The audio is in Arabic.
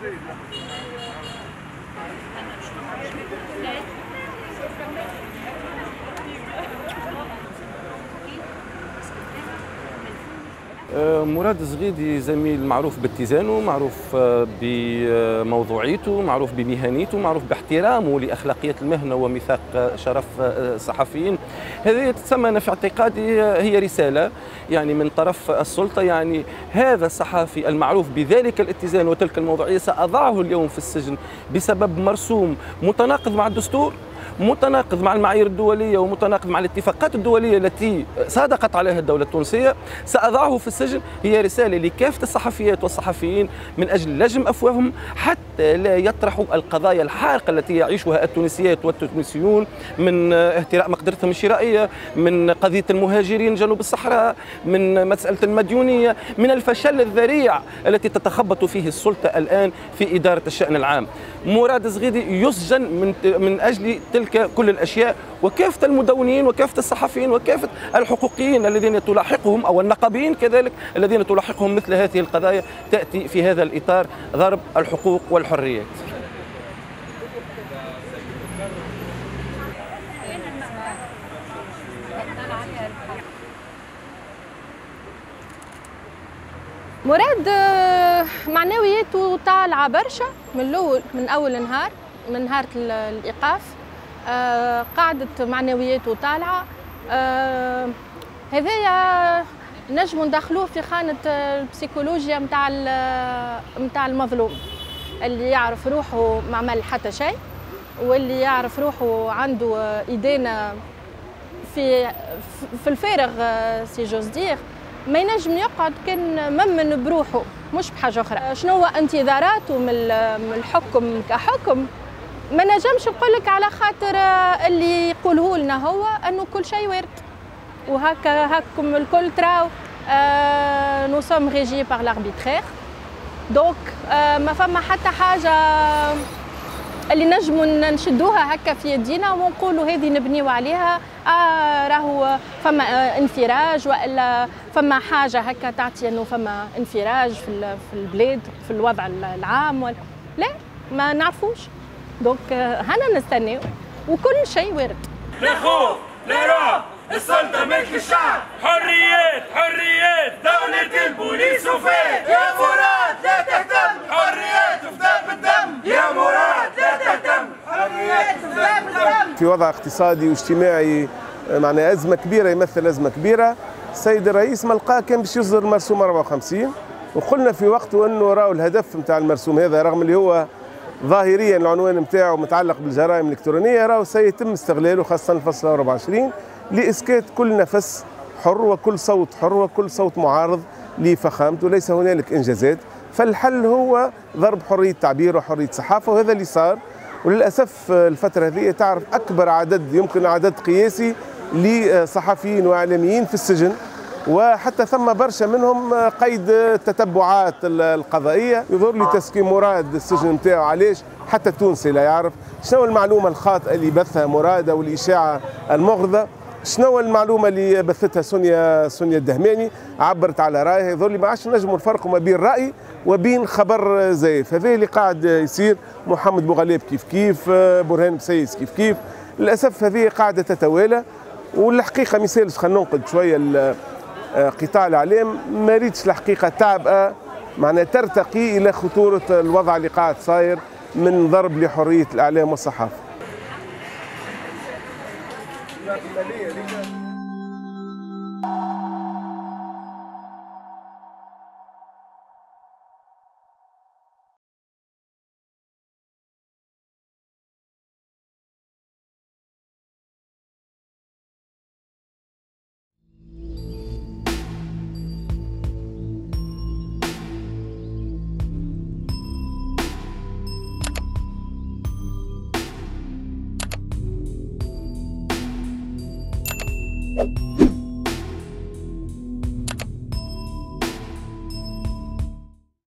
مراد الزغيدي زميل معروف باتزانه، معروف بموضوعيته، معروف بمهنيته، معروف باحترامه لأخلاقية المهنة وميثاق شرف الصحفيين. هذه تتسمى في اعتقادي هي رسالة يعني من طرف السلطة، يعني هذا الصحفي المعروف بذلك الاتزان وتلك الموضوعية سأضعه اليوم في السجن بسبب مرسوم متناقض مع الدستور، متناقض مع المعايير الدولية ومتناقض مع الاتفاقات الدولية التي صادقت عليها الدولة التونسية. سأضعه في السجن هي رسالة لكافة الصحفيات والصحفيين من أجل لجم أفواههم حتى لا يطرحوا القضايا الحارقة التي يعيشها التونسيات والتونسيون، من اهتراء مقدرتهم الشرائية، من قضية المهاجرين جنوب الصحراء، من مسألة المديونية، من الفشل الذريع التي تتخبط فيه السلطة الآن في إدارة الشأن العام. مراد الزغيدي يسجن من أجل تلك كل الأشياء، وكافة المدونين وكافة الصحفيين وكافة الحقوقيين الذين تلاحقهم أو النقابيين كذلك الذين تلاحقهم مثل هذه القضايا تأتي في هذا الإطار ضرب الحقوق والحريات. مراد معنوياته طالعة برشا من أول نهار، من نهار الإيقاف قاعدة معنوياته طالعة. هذايا نجم ندخلوه في خانة البسيكولوجيا متاع المظلوم اللي يعرف روحه ما عمل حتى شيء، واللي يعرف روحه عنده إدانة في الفارغ سي جوز دير، ما ينجم يقعد كان ممن بروحه مش بحاجة أخرى. شنو هو انتظاراته من الحكم كحكم؟ ما نجمش نقول لك على خاطر اللي يقوله لنا هو انه كل شيء وارد، وهاكم الكل تراو نو سوم ريجي بار لاربيترير، دونك ما فما حتى حاجه اللي نجموا نشدوها هكا في يدينا ونقولوا هذه نبنيو عليها راهو فما انفراج والا فما حاجه هكا تعطي انه فما انفراج في البلاد في الوضع العام لا، ما نعرفوش. دونك هنا نستناو وكل شيء وارد. لا خوف لا رعب، السلطة ملك الشعب، حريات حريات، دولة البوليس وفات. يا مراد لا تهتم، حريات تفدى بالدم. يا مراد لا تهتم، حريات تفدى بالدم. في وضع اقتصادي واجتماعي معناها أزمة كبيرة، يمثل أزمة كبيرة. السيد الرئيس ما لقاه كان باش يصدر مرسوم 54، وقلنا في وقته أنه راهو الهدف نتاع المرسوم هذا رغم اللي هو ظاهريا العنوان نتاعو متعلق بالجرائم الإلكترونية، راهو سيتم استغلاله خاصة الفصل 24 لإسكات كل نفس حر وكل صوت حر وكل صوت معارض لفخامته، ليس هنالك إنجازات. فالحل هو ضرب حرية التعبير وحرية الصحافة، وهذا اللي صار. وللأسف الفترة هذه تعرف أكبر عدد يمكن عدد قياسي لصحفيين وإعلاميين في السجن، وحتى ثم برشا منهم قيد التتبعات القضائية. يظهر لي تسكين مراد السجن نتاعو علاش حتى التونسي لا يعرف شنو المعلومة الخاطئة اللي بثها مراد أو الإشاعة المغرضة، شنو المعلومة اللي بثتها سونيا الدهماني عبرت على رأيها. يظهر لي ما عادش نجموا نفرقوا ما بين رأي وبين خبر زايف. هذا اللي قاعد يصير. محمد بوغلاب كيف برهان بسيس كيف. للأسف هذه قاعدة تتوالى، والحقيقة ما يسالش. خلينا ننقد شوية قطاع الإعلام، ما ريتش الحقيقة تعبئة معناها ترتقي إلى خطورة الوضع اللي قاعد صاير من ضرب لحرية الإعلام والصحافة. you